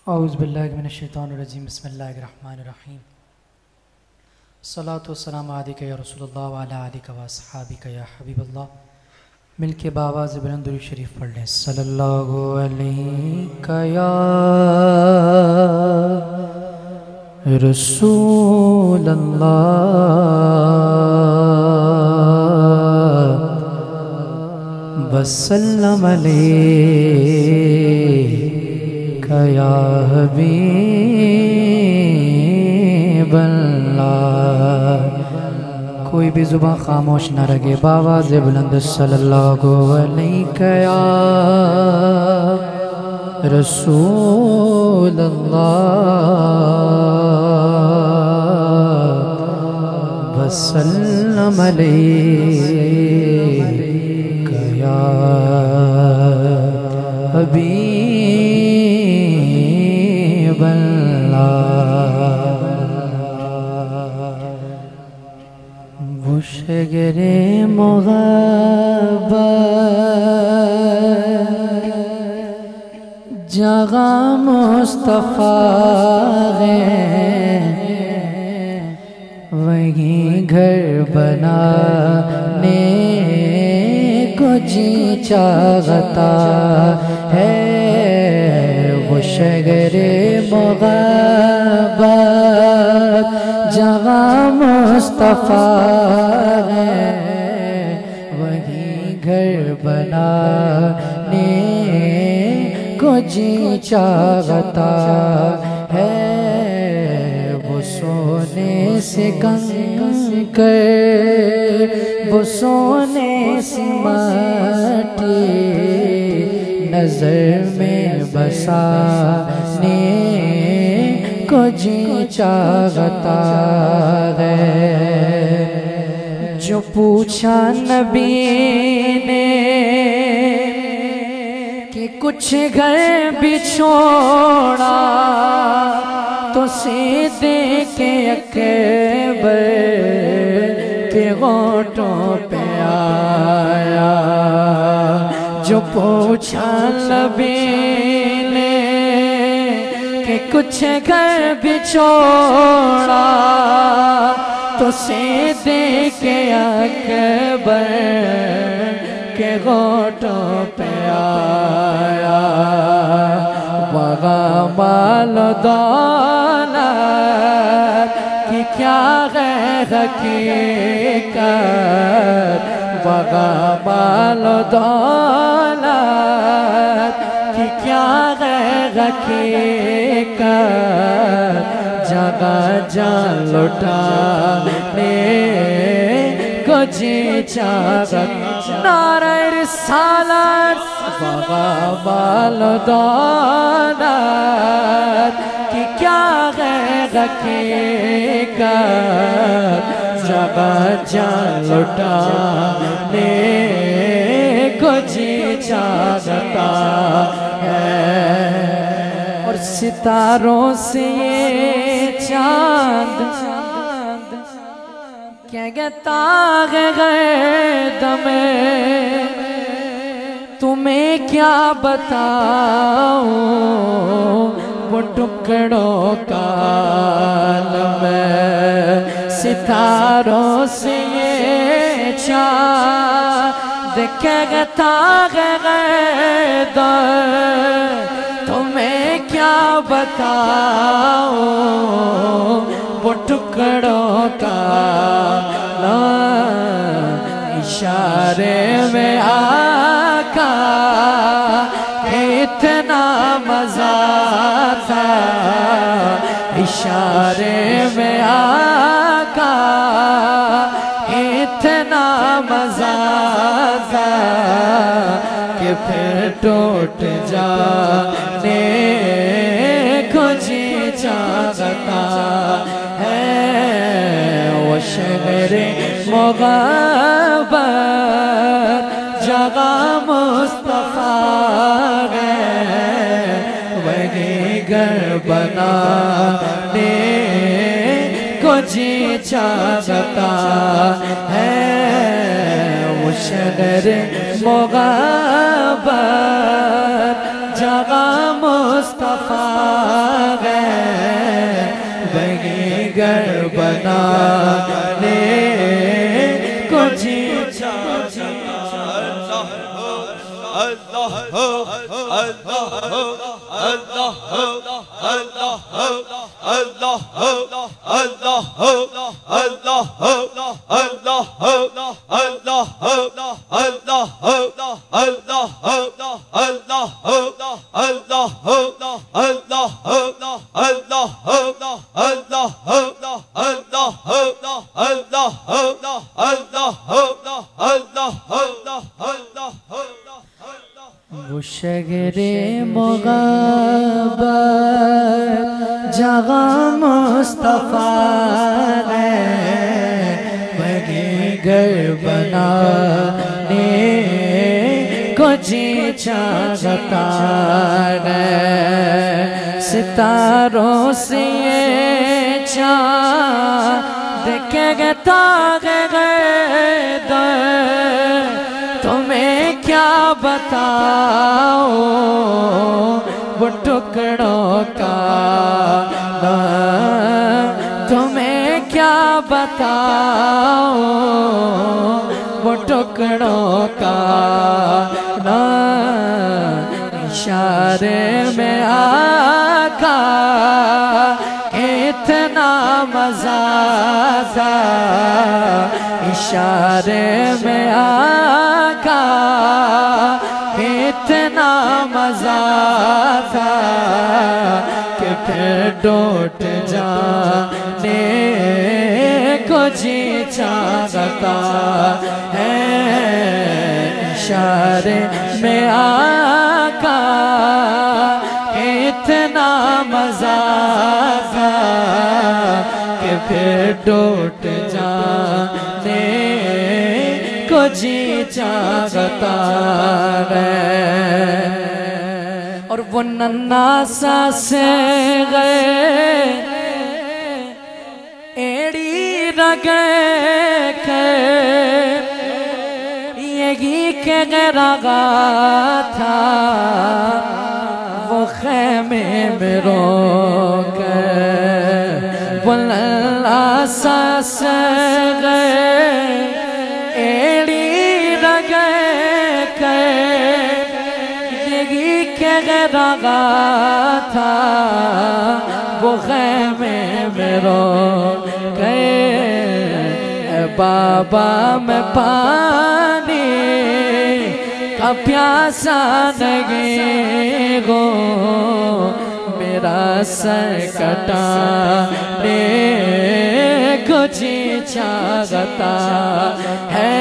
اعوذ باللہ من الشیطان الرجیم بسم اللہ الرحمن الرحیم الصلاۃ والسلام علیک یا رسول اللہ وعلی آلک و اصحابک یا حبیب اللہ. مل کے بآواز بلند درود شریف پڑھ لیں. صلی اللہ علیہ یا رسول اللہ وسلم علیک یا حبیب اللہ. کوئی بھی زبان خاموش نہ رہے. بآواز بلند صلی اللہ علیہ یا رسول اللہ وسلم علیک یا حبیب اللہ. وہ شگر محبت جگہ مصطفیٰ ہے، وہیں گھر بنانے کو جی چاہتا ہے. وہ شگر محبت جگہ مصطفیٰ ہے، وہیں گھر بنانے کو جی چاہتا ہے. وہ سونے سے کنکر، وہ سونے سے مٹی نظر میں بسانے کو جی چاہتا ہے. جو پوچھا نبی نے کہ کچھ گھر بھی چھوڑا، تو صدیق اکبر کے ہونٹوں پہ آیا. جو پوچھا نبی نے کہ کچھ گھر بھی چھوڑا، تو صدیق اکبر کے ہونٹوں پہ آیا. وہاں مال و دولت کی کیا ہے حقیقت، وہاں مال و دولت کی کیا ہے حقیقت. جگہ جان لٹانے کو جی چاہتا. نعرہ رسالت وہاں مال و دولت کی کیا ہے حقیقت. جگہ جان لٹانے کو جی چاہتا ہے. اور ستاروں سے یہ چاند کیا کہتا ہے دمیں، تمہیں کیا بتاؤں وہ ٹکڑوں کا عالم ہے. ستاروں سے یہ چاند کیا کہتا ہے دمیں، تمہیں کیا بتاؤں وہ ٹکڑوں کا عالم. اشارے میں آقا اتنا مزہ تھا، اشارے میں آقا اتنا مزہ تھا کہ پھر ٹوٹ جانے کو جی چاہتا ہے. وہ شگر محبت جگہ مصطفیٰ ہے، وہیں گھر بنانے کو جی چاہتا ہے. وہ شگر محبت جگہ مصطفیٰ گھر بنانے کو جی چاہتا اللہ اللہ اللہ اللہ اللہ اللہ اللہ اللہ اللہ وہ شہر محبت جہاں مصطفیٰ نے وہی گھر بنانے کو جی چاہتا ہے ستاروں سے یہ چاند دیکھے گے تاغے تمہیں کیا بتاؤں وہ ٹکڑوں کا تمہیں کیا بتاؤں وہ ٹکڑوں کا اشارے میں آقا اتنا مزہ تھا اشارے میں آقا اتنا مزہ تھا کہ پھر ٹوٹ جانے کو جی چاہتا ہے اشارے میں آقا اتنا مزہ تھا کہ پھر ٹوٹ جانے کو جی چاہتا ہے اور وہ ننھا سا سے گئے ایڑی رگے کے یہی کہ رگا تھا وہ خیمے میں رو کے وہ ننھا سا سے گئے ایڑی رگے کے یہی کہ رگا تھا وہ خیمے میں رو گئے بابا میں پانی کا پیاسا نہیں ہو میرا سر کٹانے کو جی چاہتا ہے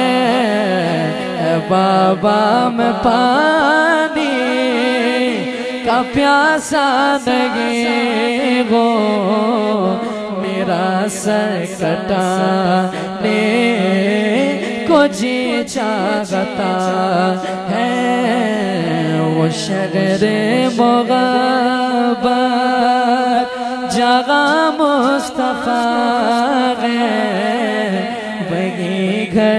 بابا میں پانی کا پیاسا نہیں ہو میرا سر کٹانے کو جی چاہتا ہے وہ شہر محبت جہاں مصطفیٰ ہے وہی گھر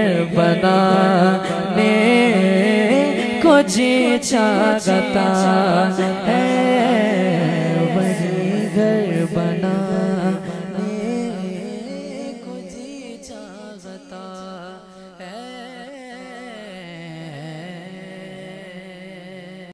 بنانے کو جی چاہتا